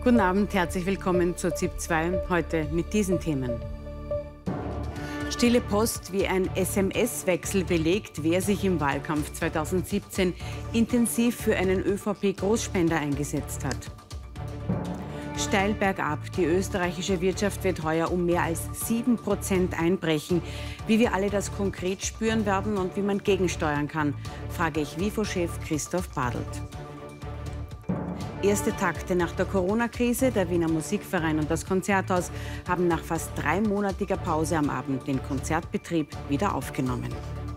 Guten Abend, herzlich willkommen zur ZIP 2, heute mit diesen Themen. Stille Post, wie ein SMS-Wechsel belegt, wer sich im Wahlkampf 2017 intensiv für einen ÖVP-Großspender eingesetzt hat. Steil bergab, die österreichische Wirtschaft wird heuer um mehr als 7% einbrechen. Wie wir alle das konkret spüren werden und wie man gegensteuern kann, frage ich WIFO-Chef Christoph Badelt. Erste Takte nach der Corona-Krise. Der Wiener Musikverein und das Konzerthaus haben nach fast 3-monatiger Pause am Abend den Konzertbetrieb wieder aufgenommen.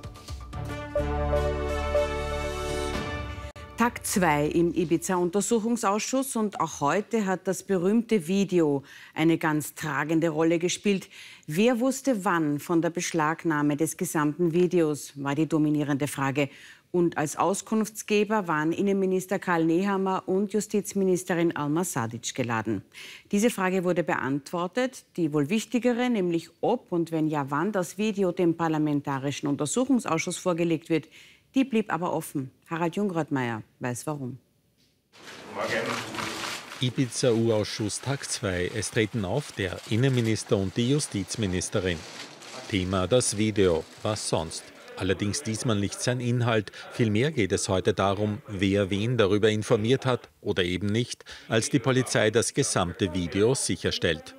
Tag 2 im Ibiza-Untersuchungsausschuss und auch heute hat das berühmte Video eine ganz tragende Rolle gespielt. Wer wusste wann von der Beschlagnahme des gesamten Videos, war die dominierende Frage. Und als Auskunftsgeber waren Innenminister Karl Nehammer und Justizministerin Alma Sadic geladen. Diese Frage wurde beantwortet. Die wohl wichtigere, nämlich ob und wenn ja wann das Video dem Parlamentarischen Untersuchungsausschuss vorgelegt wird, die blieb aber offen. Harald Jungrothmeier weiß warum. Ibiza-U-Ausschuss Tag 2. Es treten auf der Innenminister und die Justizministerin. Thema das Video. Was sonst? Allerdings diesmal nicht sein Inhalt. Vielmehr geht es heute darum, wer wen darüber informiert hat oder eben nicht, als die Polizei das gesamte Video sicherstellt.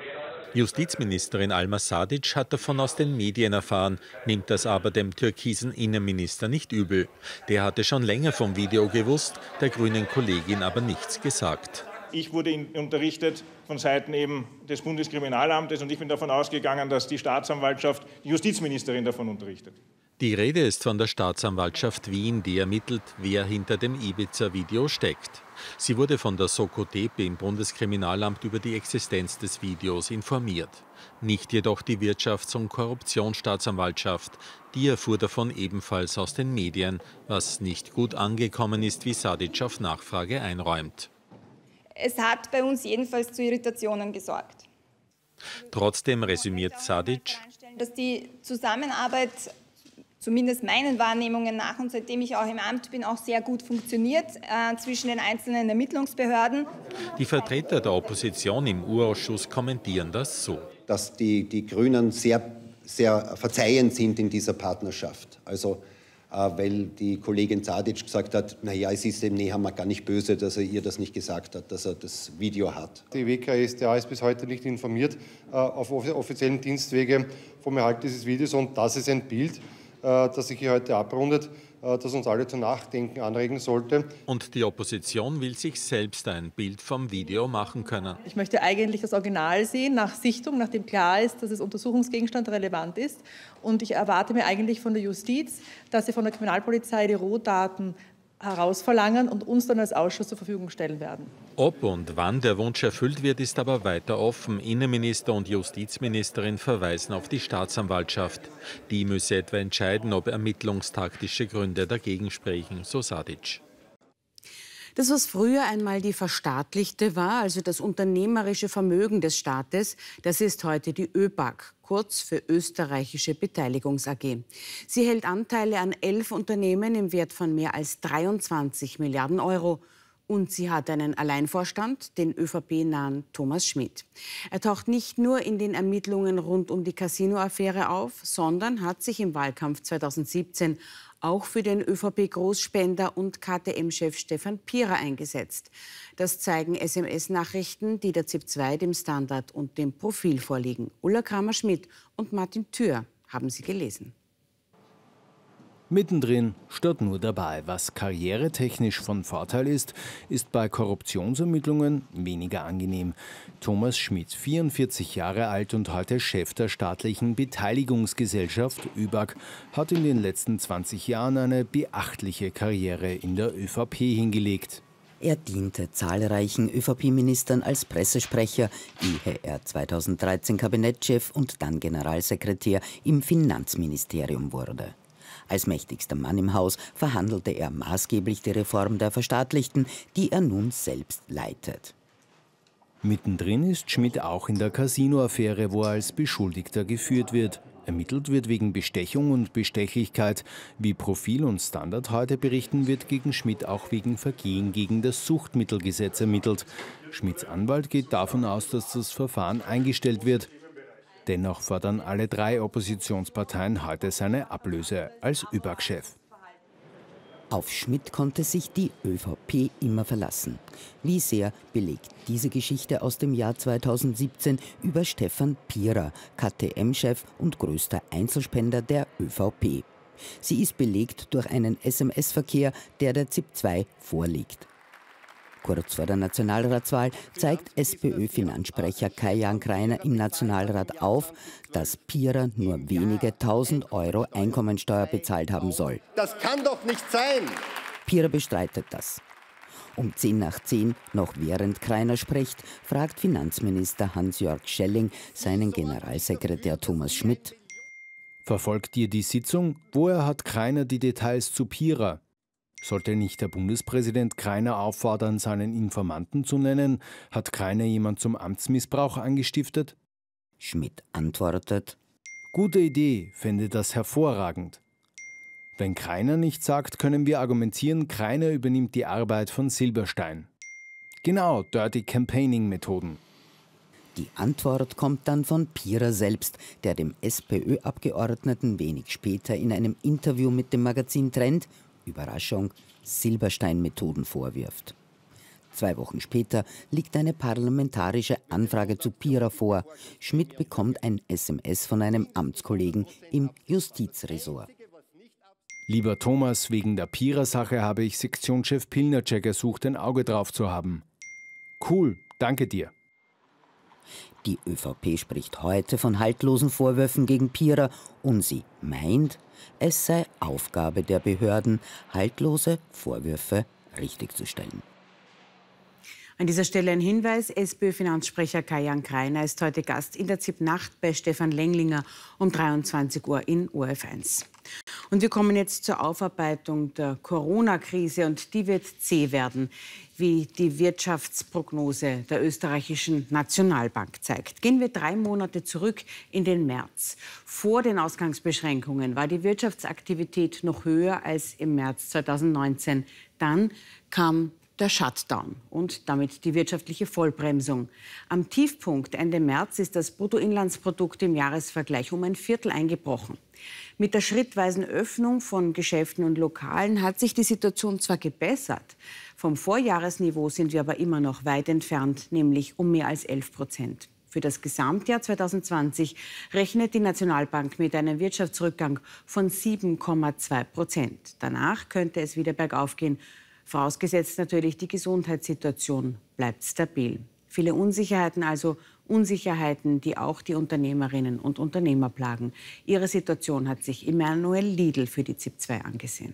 Justizministerin Alma Sadic hat davon aus den Medien erfahren, nimmt das aber dem türkisen Innenminister nicht übel. Der hatte schon länger vom Video gewusst, der grünen Kollegin aber nichts gesagt. Ich wurde unterrichtet von Seiten eben des Bundeskriminalamtes und ich bin davon ausgegangen, dass die Staatsanwaltschaft die Justizministerin davon unterrichtet. Die Rede ist von der Staatsanwaltschaft Wien, die ermittelt, wer hinter dem Ibiza-Video steckt. Sie wurde von der Soko Tepe im Bundeskriminalamt über die Existenz des Videos informiert. Nicht jedoch die Wirtschafts- und Korruptionsstaatsanwaltschaft. Die erfuhr davon ebenfalls aus den Medien, was nicht gut angekommen ist, wie Sadic auf Nachfrage einräumt. Es hat bei uns jedenfalls zu Irritationen gesorgt. Trotzdem resümiert Sadic, dass die Zusammenarbeit zumindest meinen Wahrnehmungen nach und seitdem ich auch im Amt bin, auch sehr gut funktioniert zwischen den einzelnen Ermittlungsbehörden. Die Vertreter der Opposition im U-Ausschuss kommentieren das so. Dass die Grünen sehr verzeihend sind in dieser Partnerschaft. Also weil die Kollegin Sadic gesagt hat, naja, es ist dem Nehammer gar nicht böse, dass er ihr das nicht gesagt hat, dass er das Video hat. Die WKStA ist bis heute nicht informiert auf offiziellen Dienstwege vom Erhalt dieses Videos und das ist ein Bild, das sich hier heute abrundet, das uns alle zum Nachdenken anregen sollte. Und die Opposition will sich selbst ein Bild vom Video machen können. Ich möchte eigentlich das Original sehen, nach Sichtung, nachdem klar ist, dass es Untersuchungsgegenstand relevant ist. Und ich erwarte mir eigentlich von der Justiz, dass sie von der Kriminalpolizei die Rohdaten herausverlangen und uns dann als Ausschuss zur Verfügung stellen werden. Ob und wann der Wunsch erfüllt wird, ist aber weiter offen. Innenminister und Justizministerin verweisen auf die Staatsanwaltschaft. Die müsse etwa entscheiden, ob ermittlungstaktische Gründe dagegen sprechen, so Sadic. Das, was früher einmal die Verstaatlichte war, also das unternehmerische Vermögen des Staates, das ist heute die ÖBAG, kurz für Österreichische Beteiligungs AG. Sie hält Anteile an 11 Unternehmen im Wert von mehr als 23 Milliarden Euro. Und sie hat einen Alleinvorstand, den ÖVP-nahen Thomas Schmidt. Er taucht nicht nur in den Ermittlungen rund um die Casino-Affäre auf, sondern hat sich im Wahlkampf 2017 auch für den ÖVP-Großspender und KTM-Chef Stefan Pierer eingesetzt. Das zeigen SMS-Nachrichten, die der ZIP 2, dem Standard und dem Profil vorliegen. Ulla Kramer-Schmidt und Martin Thür haben sie gelesen. Mittendrin statt nur dabei. Was karrieretechnisch von Vorteil ist, ist bei Korruptionsermittlungen weniger angenehm. Thomas Schmidt, 44 Jahre alt und heute Chef der staatlichen Beteiligungsgesellschaft ÖBAG, hat in den letzten 20 Jahren eine beachtliche Karriere in der ÖVP hingelegt. Er diente zahlreichen ÖVP-Ministern als Pressesprecher, ehe er 2013 Kabinettschef und dann Generalsekretär im Finanzministerium wurde. Als mächtigster Mann im Haus verhandelte er maßgeblich die Reform der Verstaatlichten, die er nun selbst leitet. Mittendrin ist Schmidt auch in der Casino-Affäre, wo er als Beschuldigter geführt wird. Ermittelt wird wegen Bestechung und Bestechlichkeit. Wie Profil und Standard heute berichten, wird gegen Schmidt auch wegen Vergehen gegen das Suchtmittelgesetz ermittelt. Schmidts Anwalt geht davon aus, dass das Verfahren eingestellt wird. Dennoch fordern alle 3 Oppositionsparteien heute seine Ablöse als ÖBAG-Chef. Auf Schmidt konnte sich die ÖVP immer verlassen. Wie sehr belegt diese Geschichte aus dem Jahr 2017 über Stefan Pierer, KTM-Chef und größter Einzelspender der ÖVP. Sie ist belegt durch einen SMS-Verkehr, der ZIP 2 vorliegt. Kurz vor der Nationalratswahl zeigt SPÖ-Finanzsprecher Kai-Jan Kreiner im Nationalrat auf, dass Pierer nur wenige 1.000 Euro Einkommensteuer bezahlt haben soll. Das kann doch nicht sein! Pierer bestreitet das. Um 10:10, noch während Kreiner spricht, fragt Finanzminister Hans-Jörg Schelling seinen Generalsekretär Thomas Schmidt. Verfolgt ihr die Sitzung? Woher hat Kreiner die Details zu Pierer? Sollte nicht der Bundespräsident Kreiner auffordern, seinen Informanten zu nennen? Hat Kreiner jemand zum Amtsmissbrauch angestiftet? Schmidt antwortet: Gute Idee, fände das hervorragend. Wenn Kreiner nichts sagt, können wir argumentieren, Kreiner übernimmt die Arbeit von Silberstein. Genau, Dirty Campaigning-Methoden. Die Antwort kommt dann von Pierer selbst, der dem SPÖ-Abgeordneten wenig später in einem Interview mit dem Magazin Trend, Überraschung, Silberstein-Methoden vorwirft. 2 Wochen später liegt eine parlamentarische Anfrage zu Pierer vor. Schmidt bekommt ein SMS von einem Amtskollegen im Justizressort. Lieber Thomas, wegen der Pierer-Sache habe ich Sektionschef Pilnacek ersucht, ein Auge drauf zu haben. Cool, danke dir. Die ÖVP spricht heute von haltlosen Vorwürfen gegen Pierer und sie meint, es sei Aufgabe der Behörden, haltlose Vorwürfe richtigzustellen. An dieser Stelle ein Hinweis: SPÖ-Finanzsprecher Kai-Jan Kreiner ist heute Gast in der ZIP Nacht bei Stefan Lenglinger um 23 Uhr in ORF1. Und wir kommen jetzt zur Aufarbeitung der Corona-Krise, und die wird zäh werden, wie die Wirtschaftsprognose der österreichischen Nationalbank zeigt. Gehen wir 3 Monate zurück in den März. Vor den Ausgangsbeschränkungen war die Wirtschaftsaktivität noch höher als im März 2019. Dann kam der Shutdown und damit die wirtschaftliche Vollbremsung. Am Tiefpunkt Ende März ist das Bruttoinlandsprodukt im Jahresvergleich um ein Viertel eingebrochen. Mit der schrittweisen Öffnung von Geschäften und Lokalen hat sich die Situation zwar gebessert, vom Vorjahresniveau sind wir aber immer noch weit entfernt, nämlich um mehr als 11%. Für das Gesamtjahr 2020 rechnet die Nationalbank mit einem Wirtschaftsrückgang von 7,2%. Danach könnte es wieder bergauf gehen, vorausgesetzt natürlich, die Gesundheitssituation bleibt stabil. Viele Unsicherheiten also, Unsicherheiten, die auch die Unternehmerinnen und Unternehmer plagen. Ihre Situation hat sich Emanuel Liedl für die ZIP 2 angesehen.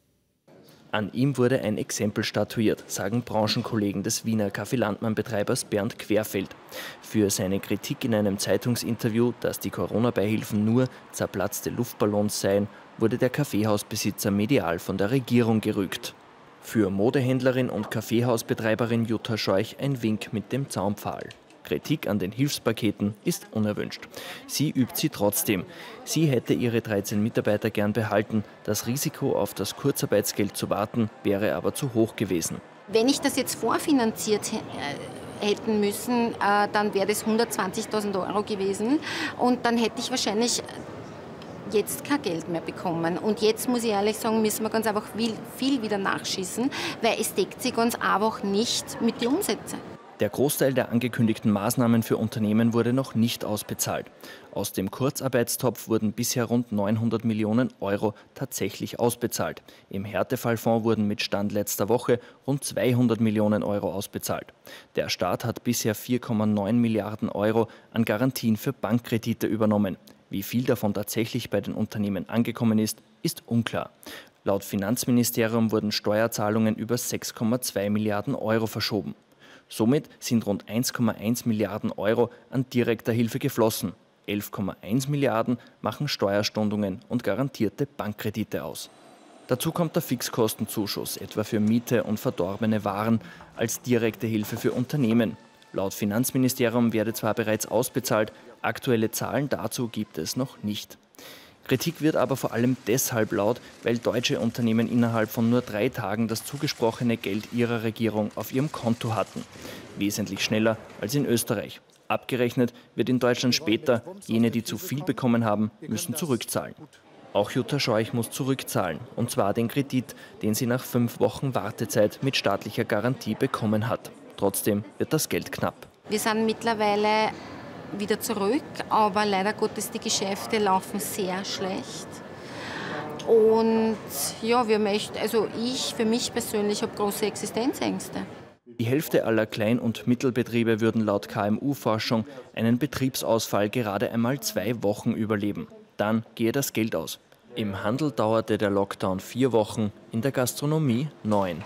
An ihm wurde ein Exempel statuiert, sagen Branchenkollegen des Wiener Kaffeelandmann-Betreibers Bernd Querfeld. Für seine Kritik in einem Zeitungsinterview, dass die Corona-Beihilfen nur zerplatzte Luftballons seien, wurde der Kaffeehausbesitzer medial von der Regierung gerügt. Für Modehändlerin und Kaffeehausbetreiberin Jutta Scheuch ein Wink mit dem Zaunpfahl. Kritik an den Hilfspaketen ist unerwünscht. Sie übt sie trotzdem. Sie hätte ihre 13 Mitarbeiter gern behalten. Das Risiko, auf das Kurzarbeitsgeld zu warten, wäre aber zu hoch gewesen. Wenn ich das jetzt vorfinanziert hätten müssen, dann wäre das 120.000 € gewesen. Und dann hätte ich wahrscheinlich jetzt kein Geld mehr bekommen. Und jetzt, muss ich ehrlich sagen, müssen wir ganz einfach viel wieder nachschießen, weil es deckt sich ganz einfach nicht mit den Umsätzen. Der Großteil der angekündigten Maßnahmen für Unternehmen wurde noch nicht ausbezahlt. Aus dem Kurzarbeitstopf wurden bisher rund 900 Millionen € tatsächlich ausbezahlt. Im Härtefallfonds wurden mit Stand letzter Woche rund 200 Millionen € ausbezahlt. Der Staat hat bisher 4,9 Milliarden € an Garantien für Bankkredite übernommen. Wie viel davon tatsächlich bei den Unternehmen angekommen ist, ist unklar. Laut Finanzministerium wurden Steuerzahlungen über 6,2 Milliarden € verschoben. Somit sind rund 1,1 Milliarden € an direkter Hilfe geflossen. 11,1 Milliarden machen Steuerstundungen und garantierte Bankkredite aus. Dazu kommt der Fixkostenzuschuss, etwa für Miete und verdorbene Waren, als direkte Hilfe für Unternehmen. Laut Finanzministerium werde zwar bereits ausbezahlt, aktuelle Zahlen dazu gibt es noch nicht. Kritik wird aber vor allem deshalb laut, weil deutsche Unternehmen innerhalb von nur 3 Tagen das zugesprochene Geld ihrer Regierung auf ihrem Konto hatten. Wesentlich schneller als in Österreich. Abgerechnet wird in Deutschland später. Jene, die zu viel bekommen haben, müssen zurückzahlen. Auch Jutta Scheuch muss zurückzahlen, und zwar den Kredit, den sie nach 5 Wochen Wartezeit mit staatlicher Garantie bekommen hat. Trotzdem wird das Geld knapp. Wir sind mittlerweile wieder zurück, aber leider Gottes, die Geschäfte laufen sehr schlecht. Und ja, ich für mich persönlich habe große Existenzängste. Die Hälfte aller Klein- und Mittelbetriebe würden laut KMU-Forschung einen Betriebsausfall gerade einmal 2 Wochen überleben. Dann gehe das Geld aus. Im Handel dauerte der Lockdown 4 Wochen, in der Gastronomie 9.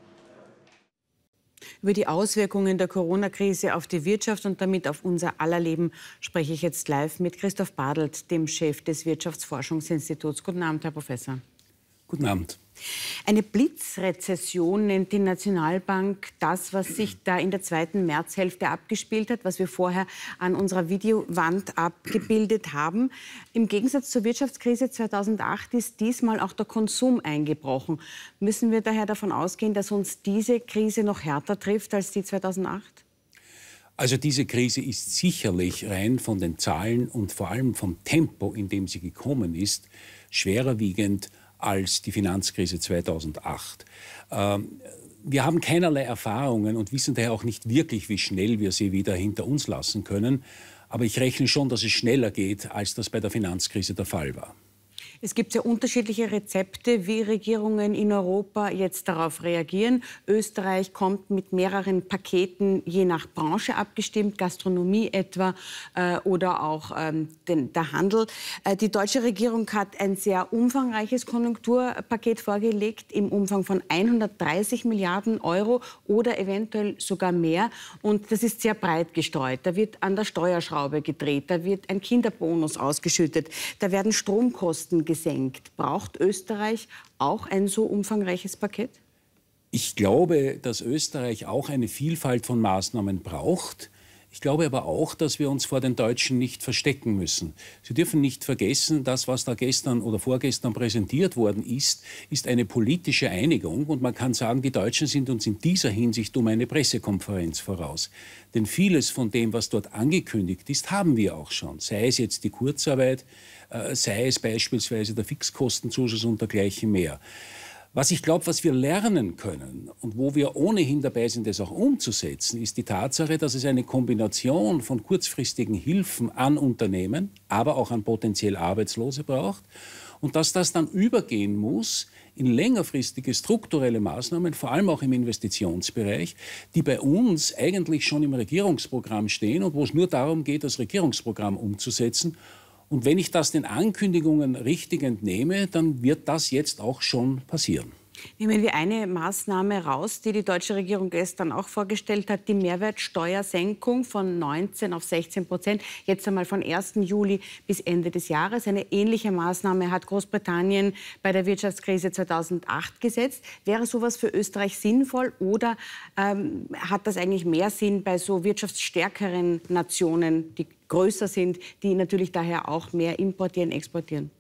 Über die Auswirkungen der Corona-Krise auf die Wirtschaft und damit auf unser aller Leben spreche ich jetzt live mit Christoph Badelt, dem Chef des Wirtschaftsforschungsinstituts. Guten Abend, Herr Professor. Guten Abend. Eine Blitzrezession nennt die Nationalbank das, was sich da in der 2. Märzhälfte abgespielt hat, was wir vorher an unserer Videowand abgebildet haben. Im Gegensatz zur Wirtschaftskrise 2008 ist diesmal auch der Konsum eingebrochen. Müssen wir daher davon ausgehen, dass uns diese Krise noch härter trifft als die 2008? Also diese Krise ist sicherlich rein von den Zahlen und vor allem vom Tempo, in dem sie gekommen ist, schwerer wiegend als die Finanzkrise 2008. Wir haben keinerlei Erfahrungen und wissen daher auch nicht wirklich, wie schnell wir sie wieder hinter uns lassen können. Aber ich rechne schon, dass es schneller geht, als das bei der Finanzkrise der Fall war. Es gibt sehr unterschiedliche Rezepte, wie Regierungen in Europa jetzt darauf reagieren. Österreich kommt mit mehreren Paketen, je nach Branche abgestimmt, Gastronomie etwa oder auch der Handel. Die deutsche Regierung hat ein sehr umfangreiches Konjunkturpaket vorgelegt, im Umfang von 130 Milliarden Euro oder eventuell sogar mehr. Und das ist sehr breit gestreut. Da wird an der Steuerschraube gedreht, da wird ein Kinderbonus ausgeschüttet, da werden Stromkosten gesenkt. Braucht Österreich auch ein so umfangreiches Paket? Ich glaube, dass Österreich auch eine Vielfalt von Maßnahmen braucht. Ich glaube aber auch, dass wir uns vor den Deutschen nicht verstecken müssen. Sie dürfen nicht vergessen, das, was da gestern oder vorgestern präsentiert worden ist, ist eine politische Einigung. Und man kann sagen, die Deutschen sind uns in dieser Hinsicht um eine Pressekonferenz voraus. Denn vieles von dem, was dort angekündigt ist, haben wir auch schon. Sei es jetzt die Kurzarbeit, sei es beispielsweise der Fixkostenzuschuss und dergleichen mehr. Was ich glaube, was wir lernen können und wo wir ohnehin dabei sind, das auch umzusetzen, ist die Tatsache, dass es eine Kombination von kurzfristigen Hilfen an Unternehmen, aber auch an potenziell Arbeitslose braucht und dass das dann übergehen muss in längerfristige strukturelle Maßnahmen, vor allem auch im Investitionsbereich, die bei uns eigentlich schon im Regierungsprogramm stehen und wo es nur darum geht, das Regierungsprogramm umzusetzen. Und wenn ich das den Ankündigungen richtig entnehme, dann wird das jetzt auch schon passieren. Nehmen wir eine Maßnahme raus, die die deutsche Regierung gestern auch vorgestellt hat, die Mehrwertsteuersenkung von 19 auf 16%, jetzt einmal von 1. Juli bis Ende des Jahres. Eine ähnliche Maßnahme hat Großbritannien bei der Wirtschaftskrise 2008 gesetzt. Wäre sowas für Österreich sinnvoll oder hat das eigentlich mehr Sinn bei so wirtschaftsstärkeren Nationen, die größer sind, die natürlich daher auch mehr importieren, exportieren?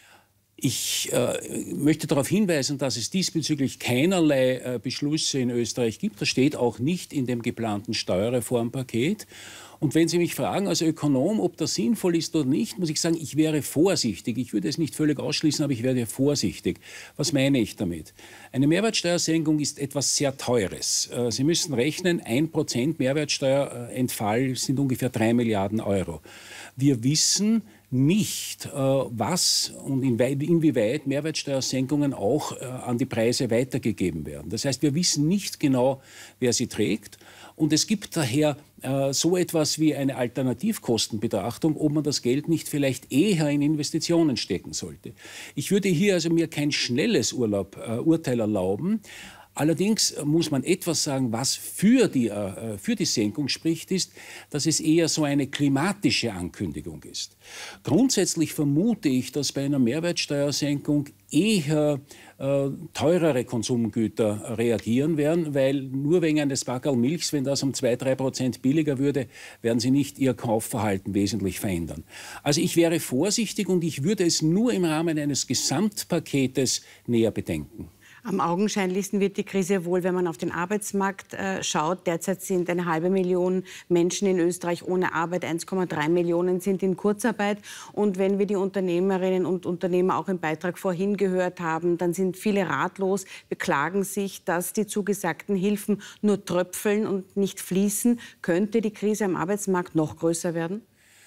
Ich möchte darauf hinweisen, dass es diesbezüglich keinerlei Beschlüsse in Österreich gibt. Das steht auch nicht in dem geplanten Steuerreformpaket. Und wenn Sie mich fragen als Ökonom, ob das sinnvoll ist oder nicht, muss ich sagen, ich wäre vorsichtig. Ich würde es nicht völlig ausschließen, aber ich wäre vorsichtig. Was meine ich damit? Eine Mehrwertsteuersenkung ist etwas sehr Teures. Sie müssen rechnen, 1% Mehrwertsteuerentfall sind ungefähr 3 Milliarden Euro. Wir wissen nicht, was und inwieweit Mehrwertsteuersenkungen auch an die Preise weitergegeben werden. Das heißt, wir wissen nicht genau, wer sie trägt. Und es gibt daher so etwas wie eine Alternativkostenbetrachtung, ob man das Geld nicht vielleicht eher in Investitionen stecken sollte. Ich würde hier also mir kein schnelles Urteil erlauben, Allerdings muss man etwas sagen, was für die Senkung spricht, ist, dass es eher so eine klimatische Ankündigung ist. Grundsätzlich vermute ich, dass bei einer Mehrwertsteuersenkung eher teurere Konsumgüter reagieren werden, weil nur wegen eines Packerl Milchs, wenn das um 2-3% billiger würde, werden sie nicht ihr Kaufverhalten wesentlich verändern. Also ich wäre vorsichtig und ich würde es nur im Rahmen eines Gesamtpaketes näher bedenken. Am augenscheinlichsten wird die Krise wohl, wenn man auf den Arbeitsmarkt schaut. Derzeit sind 500.000 Menschen in Österreich ohne Arbeit, 1,3 Millionen sind in Kurzarbeit. Und wenn wir die Unternehmerinnen und Unternehmer auch im Beitrag vorhin gehört haben, dann sind viele ratlos, beklagen sich, dass die zugesagten Hilfen nur tröpfeln und nicht fließen. Könnte die Krise am Arbeitsmarkt noch größer werden?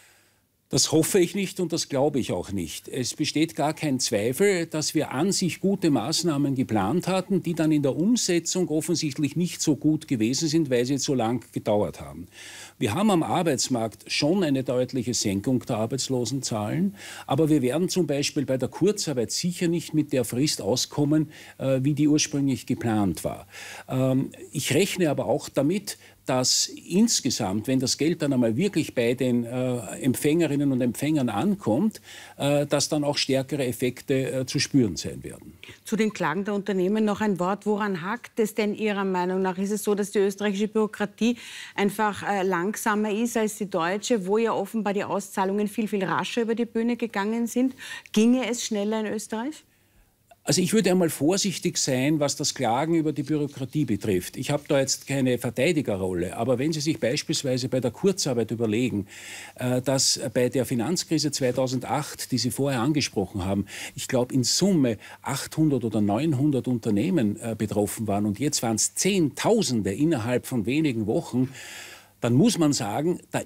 Das hoffe ich nicht und das glaube ich auch nicht. Es besteht gar kein Zweifel, dass wir an sich gute Maßnahmen geplant hatten, die dann in der Umsetzung offensichtlich nicht so gut gewesen sind, weil sie jetzt so lang gedauert haben. Wir haben am Arbeitsmarkt schon eine deutliche Senkung der Arbeitslosenzahlen, aber wir werden zum Beispiel bei der Kurzarbeit sicher nicht mit der Frist auskommen, wie die ursprünglich geplant war. Ich rechne aber auch damit, dass insgesamt, wenn das Geld dann einmal wirklich bei den Empfängerinnen und Empfängern ankommt, dass dann auch stärkere Effekte zu spüren sein werden. Zu den Klagen der Unternehmen noch ein Wort. Woran hakt es denn Ihrer Meinung nach? Ist es so, dass die österreichische Bürokratie einfach langsamer ist als die deutsche, wo ja offenbar die Auszahlungen viel, viel rascher über die Bühne gegangen sind? Ginge es schneller in Österreich? Also ich würde einmal vorsichtig sein, was das Klagen über die Bürokratie betrifft. Ich habe da jetzt keine Verteidigerrolle, aber wenn Sie sich beispielsweise bei der Kurzarbeit überlegen, dass bei der Finanzkrise 2008, die Sie vorher angesprochen haben, ich glaube in Summe 800 oder 900 Unternehmen betroffen waren und jetzt waren es Zehntausende innerhalb von wenigen Wochen, dann muss man sagen, da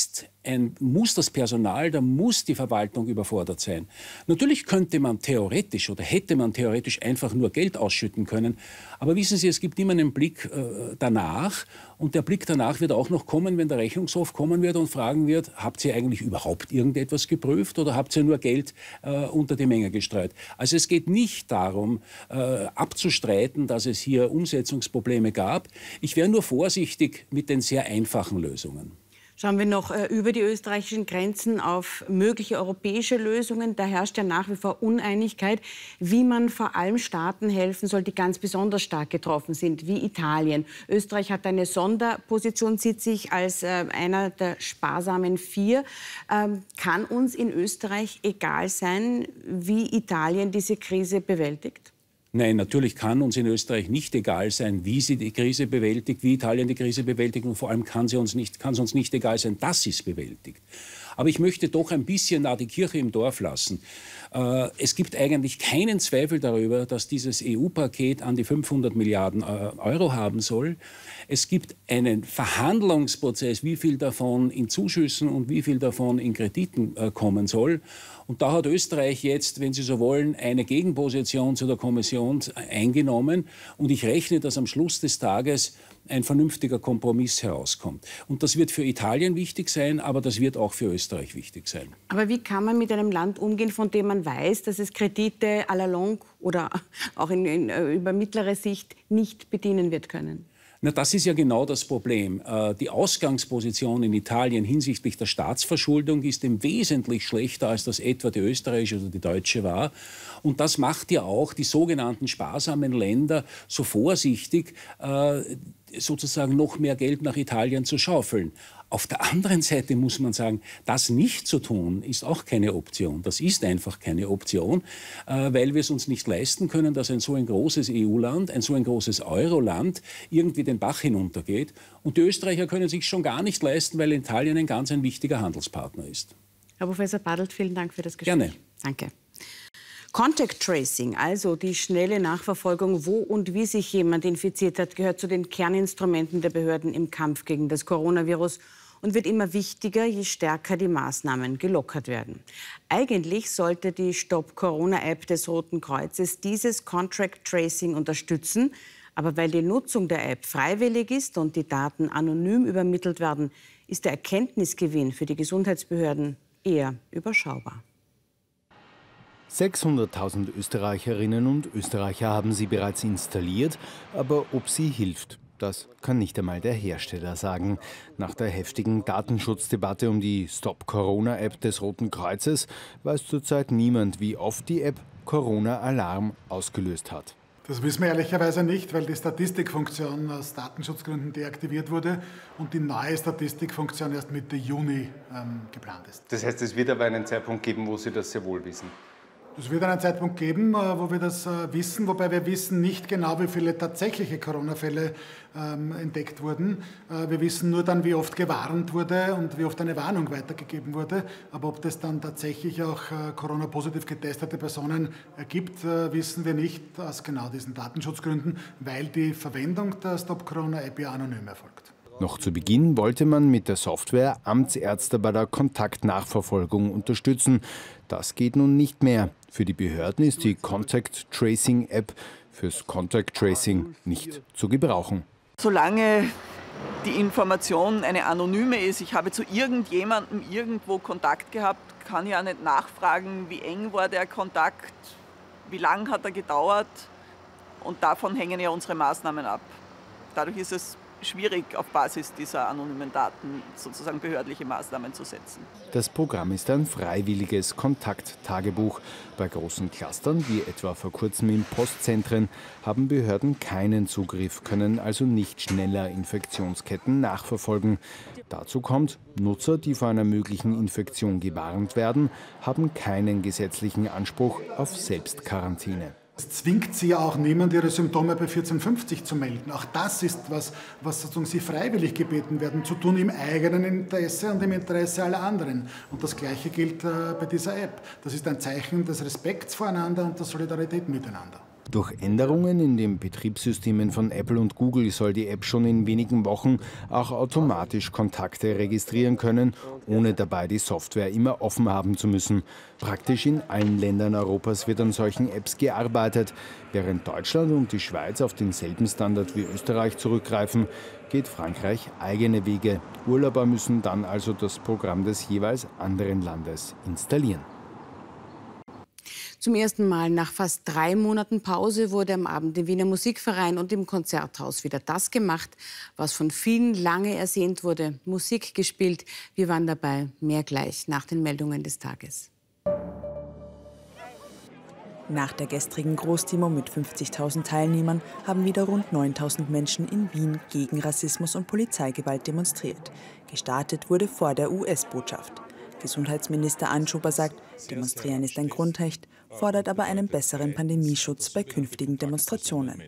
muss das Personal, da muss die Verwaltung überfordert sein. Natürlich könnte man theoretisch oder hätte man theoretisch einfach nur Geld ausschütten können. Aber wissen Sie, es gibt immer einen Blick danach. Und der Blick danach wird auch noch kommen, wenn der Rechnungshof kommen wird und fragen wird, habt ihr eigentlich überhaupt irgendetwas geprüft oder habt ihr nur Geld unter die Menge gestreut? Also es geht nicht darum, abzustreiten, dass es hier Umsetzungsprobleme gab. Ich wäre nur vorsichtig mit den sehr einfachen Lösungen. Schauen wir noch über die österreichischen Grenzen auf mögliche europäische Lösungen. Da herrscht ja nach wie vor Uneinigkeit, wie man vor allem Staaten helfen soll, die ganz besonders stark getroffen sind, wie Italien. Österreich hat eine Sonderposition, sieht sich als einer der sparsamen 4. Kann uns in Österreich egal sein, wie Italien diese Krise bewältigt? Nein, natürlich kann uns in Österreich nicht egal sein, wie sie die Krise bewältigt, wie Italien die Krise bewältigt und vor allem kann es uns nicht egal sein, dass sie es bewältigt. Aber ich möchte doch ein bisschen die Kirche im Dorf lassen. Es gibt eigentlich keinen Zweifel darüber, dass dieses EU-Paket an die 500 Milliarden Euro haben soll. Es gibt einen Verhandlungsprozess, wie viel davon in Zuschüssen und wie viel davon in Krediten kommen soll. Und da hat Österreich jetzt, wenn Sie so wollen, eine Gegenposition zu der Kommission eingenommen. Und ich rechne, dass am Schluss des Tages ein vernünftiger Kompromiss herauskommt. Und das wird für Italien wichtig sein, aber das wird auch für Österreich wichtig sein. Aber wie kann man mit einem Land umgehen, von dem man weiß, dass es Kredite à la longue oder auch über mittlere Sicht nicht bedienen wird können? Na, das ist ja genau das Problem. Die Ausgangsposition in Italien hinsichtlich der Staatsverschuldung ist im Wesentlichen schlechter, als das etwa die österreichische oder die deutsche war. Und das macht ja auch die sogenannten sparsamen Länder so vorsichtig, sozusagen noch mehr Geld nach Italien zu schaufeln. Auf der anderen Seite muss man sagen, das nicht zu tun, ist auch keine Option. Das ist einfach keine Option, weil wir es uns nicht leisten können, dass ein so ein großes EU-Land, ein so ein großes Euro-Land irgendwie den Bach hinuntergeht. Und die Österreicher können sich schon gar nicht leisten, weil Italien ein ganz wichtiger Handelspartner ist. Herr Professor Badelt, vielen Dank für das Gespräch. Gerne. Danke. Contact Tracing, also die schnelle Nachverfolgung, wo und wie sich jemand infiziert hat, gehört zu den Kerninstrumenten der Behörden im Kampf gegen das Coronavirus und wird immer wichtiger, je stärker die Maßnahmen gelockert werden. Eigentlich sollte die Stop-Corona-App des Roten Kreuzes dieses Contact Tracing unterstützen. Aber weil die Nutzung der App freiwillig ist und die Daten anonym übermittelt werden, ist der Erkenntnisgewinn für die Gesundheitsbehörden eher überschaubar. 600.000 Österreicherinnen und Österreicher haben sie bereits installiert, aber ob sie hilft, das kann nicht einmal der Hersteller sagen. Nach der heftigen Datenschutzdebatte um die Stop-Corona-App des Roten Kreuzes weiß zurzeit niemand, wie oft die App Corona-Alarm ausgelöst hat. Das wissen wir ehrlicherweise nicht, weil die Statistikfunktion aus Datenschutzgründen deaktiviert wurde und die neue Statistikfunktion erst Mitte Juni geplant ist. Das heißt, es wird aber einen Zeitpunkt geben, wo Sie das sehr wohl wissen? Es wird einen Zeitpunkt geben, wo wir das wissen, wobei wir wissen nicht genau, wie viele tatsächliche Corona-Fälle entdeckt wurden. Wir wissen nur dann, wie oft gewarnt wurde und wie oft eine Warnung weitergegeben wurde. Aber ob das dann tatsächlich auch Corona-positiv getestete Personen ergibt, wissen wir nicht aus genau diesen Datenschutzgründen, weil die Verwendung der Stop-Corona-App ja anonym erfolgt. Noch zu Beginn wollte man mit der Software Amtsärzte bei der Kontaktnachverfolgung unterstützen. Das geht nun nicht mehr. Für die Behörden ist die Contact Tracing App fürs Contact Tracing nicht zu gebrauchen. Solange die Information eine anonyme ist, ich habe zu irgendjemandem irgendwo Kontakt gehabt, kann ich auch nicht nachfragen, wie eng war der Kontakt, wie lang hat er gedauert, und davon hängen ja unsere Maßnahmen ab. Dadurch ist es schwierig, auf Basis dieser anonymen Daten sozusagen behördliche Maßnahmen zu setzen. Das Programm ist ein freiwilliges Kontakttagebuch. Bei großen Clustern, wie etwa vor kurzem in Postzentren, haben Behörden keinen Zugriff, können also nicht schneller Infektionsketten nachverfolgen. Dazu kommt, Nutzer, die vor einer möglichen Infektion gewarnt werden, haben keinen gesetzlichen Anspruch auf Selbstquarantäne. Es zwingt sie ja auch niemand, ihre Symptome bei 1450 zu melden. Auch das ist was sozusagen sie freiwillig gebeten werden zu tun, im eigenen Interesse und im Interesse aller anderen. Und das Gleiche gilt bei dieser App. Das ist ein Zeichen des Respekts voreinander und der Solidarität miteinander. Durch Änderungen in den Betriebssystemen von Apple und Google soll die App schon in wenigen Wochen auch automatisch Kontakte registrieren können, ohne dabei die Software immer offen haben zu müssen. Praktisch in allen Ländern Europas wird an solchen Apps gearbeitet. Während Deutschland und die Schweiz auf denselben Standard wie Österreich zurückgreifen, geht Frankreich eigene Wege. Urlauber müssen dann also das Programm des jeweils anderen Landes installieren. Zum ersten Mal nach fast 3 Monaten Pause wurde am Abend im Wiener Musikverein und im Konzerthaus wieder das gemacht, was von vielen lange ersehnt wurde: Musik gespielt. Wir waren dabei. Mehr gleich nach den Meldungen des Tages. Nach der gestrigen Großdemo mit 50.000 Teilnehmern haben wieder rund 9.000 Menschen in Wien gegen Rassismus und Polizeigewalt demonstriert. Gestartet wurde vor der US-Botschaft. Gesundheitsminister Anschober sagt, Demonstrieren ist ein Grundrecht, fordert aber einen besseren Pandemieschutz bei künftigen Demonstrationen.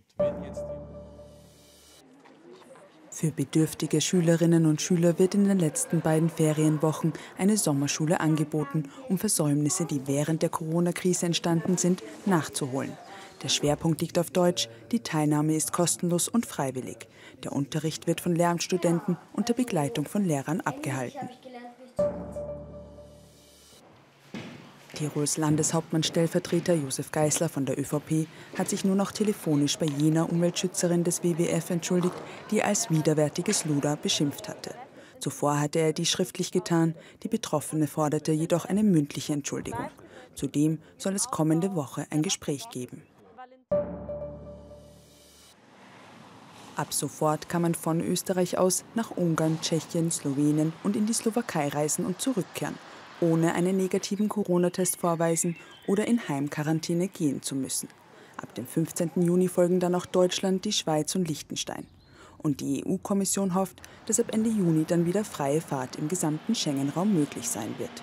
Für bedürftige Schülerinnen und Schüler wird in den letzten beiden Ferienwochen eine Sommerschule angeboten, um Versäumnisse, die während der Corona-Krise entstanden sind, nachzuholen. Der Schwerpunkt liegt auf Deutsch, die Teilnahme ist kostenlos und freiwillig. Der Unterricht wird von Lehramtsstudenten unter Begleitung von Lehrern abgehalten. Tirols Landeshauptmann-Stellvertreter Josef Geisler von der ÖVP hat sich nur noch telefonisch bei jener Umweltschützerin des WWF entschuldigt, die als widerwärtiges Luder beschimpft hatte. Zuvor hatte er dies schriftlich getan, die Betroffene forderte jedoch eine mündliche Entschuldigung. Zudem soll es kommende Woche ein Gespräch geben. Ab sofort kann man von Österreich aus nach Ungarn, Tschechien, Slowenien und in die Slowakei reisen und zurückkehren, ohne einen negativen Corona-Test vorweisen oder in Heimquarantäne gehen zu müssen. Ab dem 15. Juni folgen dann auch Deutschland, die Schweiz und Liechtenstein. Und die EU-Kommission hofft, dass ab Ende Juni dann wieder freie Fahrt im gesamten Schengen-Raum möglich sein wird.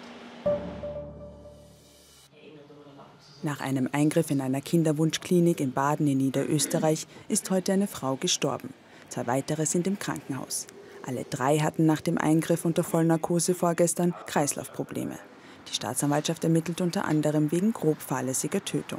Nach einem Eingriff in einer Kinderwunschklinik in Baden in Niederösterreich ist heute eine Frau gestorben. 2 weitere sind im Krankenhaus. Alle 3 hatten nach dem Eingriff unter Vollnarkose vorgestern Kreislaufprobleme. Die Staatsanwaltschaft ermittelt unter anderem wegen grob fahrlässiger Tötung.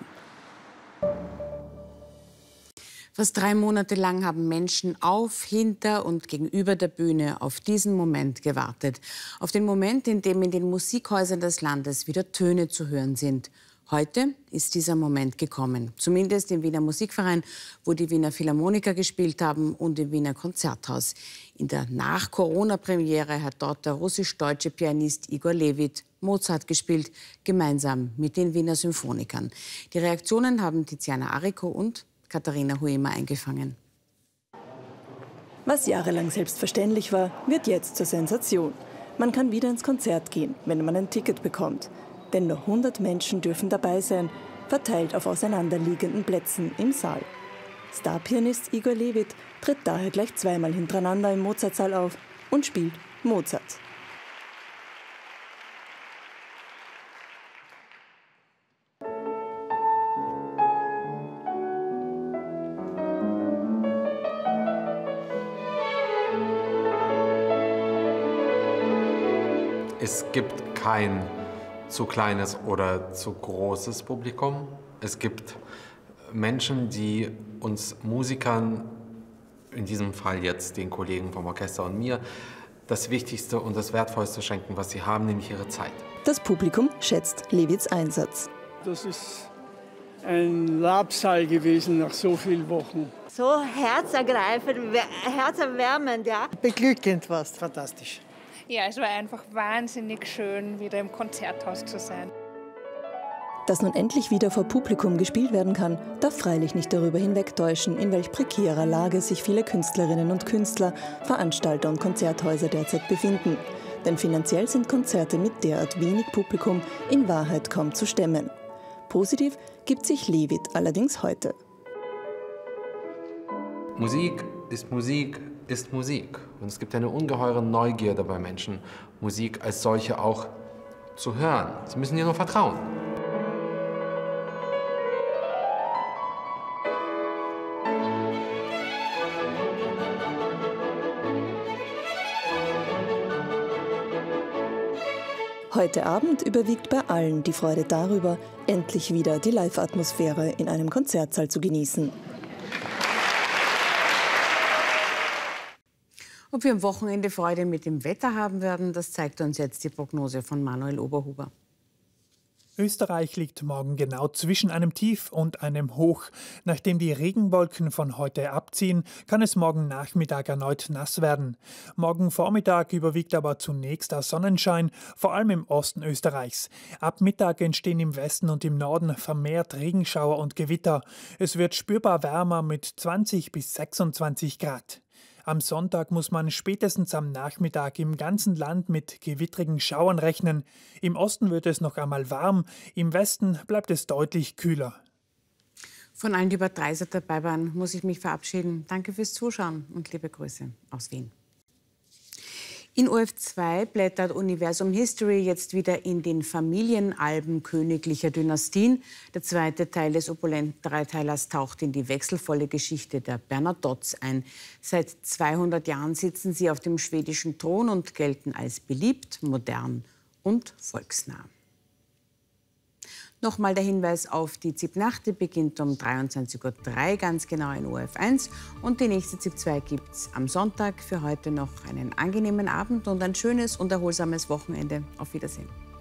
Fast 3 Monate lang haben Menschen auf, hinter und gegenüber der Bühne auf diesen Moment gewartet. Auf den Moment, in dem in den Musikhäusern des Landes wieder Töne zu hören sind. Heute ist dieser Moment gekommen, zumindest im Wiener Musikverein, wo die Wiener Philharmoniker gespielt haben, und im Wiener Konzerthaus. In der Nach-Corona-Premiere hat dort der russisch-deutsche Pianist Igor Levit Mozart gespielt, gemeinsam mit den Wiener Symphonikern. Die Reaktionen haben Tiziana Arico und Katharina Huemer eingefangen. Was jahrelang selbstverständlich war, wird jetzt zur Sensation. Man kann wieder ins Konzert gehen, wenn man ein Ticket bekommt. Denn nur 100 Menschen dürfen dabei sein, verteilt auf auseinanderliegenden Plätzen im Saal. Starpianist Igor Levit tritt daher gleich zweimal hintereinander im Mozartsaal auf und spielt Mozart. Es gibt kein zu kleines oder zu großes Publikum. Es gibt Menschen, die uns Musikern, in diesem Fall jetzt den Kollegen vom Orchester und mir, das Wichtigste und das Wertvollste schenken, was sie haben, nämlich ihre Zeit. Das Publikum schätzt Levits Einsatz. Das ist ein Labsal gewesen nach so vielen Wochen. So herzergreifend, herzerwärmend, ja. Beglückend war es, fantastisch. Ja, es war einfach wahnsinnig schön, wieder im Konzerthaus zu sein. Dass nun endlich wieder vor Publikum gespielt werden kann, darf freilich nicht darüber hinwegtäuschen, in welch prekärer Lage sich viele Künstlerinnen und Künstler, Veranstalter und Konzerthäuser derzeit befinden. Denn finanziell sind Konzerte mit derart wenig Publikum in Wahrheit kaum zu stemmen. Positiv gibt sich Levit allerdings heute. Musik ist Musik ist Musik. Und es gibt eine ungeheure Neugierde bei Menschen, Musik als solche auch zu hören. Sie müssen ihr nur vertrauen. Heute Abend überwiegt bei allen die Freude darüber, endlich wieder die Live-Atmosphäre in einem Konzertsaal zu genießen. Ob wir am Wochenende Freude mit dem Wetter haben werden, das zeigt uns jetzt die Prognose von Manuel Oberhuber. Österreich liegt morgen genau zwischen einem Tief und einem Hoch. Nachdem die Regenwolken von heute abziehen, kann es morgen Nachmittag erneut nass werden. Morgen Vormittag überwiegt aber zunächst der Sonnenschein, vor allem im Osten Österreichs. Ab Mittag entstehen im Westen und im Norden vermehrt Regenschauer und Gewitter. Es wird spürbar wärmer mit 20 bis 26 Grad. Am Sonntag muss man spätestens am Nachmittag im ganzen Land mit gewittrigen Schauern rechnen. Im Osten wird es noch einmal warm, im Westen bleibt es deutlich kühler. Von allen, die über 30 dabei waren, muss ich mich verabschieden. Danke fürs Zuschauen und liebe Grüße aus Wien. In OF2 blättert Universum History jetzt wieder in den Familienalben königlicher Dynastien. Der zweite Teil des opulenten Dreiteilers taucht in die wechselvolle Geschichte der Bernadotts ein. Seit 200 Jahren sitzen sie auf dem schwedischen Thron und gelten als beliebt, modern und volksnah. Nochmal der Hinweis auf die ZIP-Nacht, die beginnt um 23:03 Uhr, ganz genau in OF1. Und die nächste ZIP-2 gibt es am Sonntag. Für heute noch einen angenehmen Abend und ein schönes und erholsames Wochenende. Auf Wiedersehen.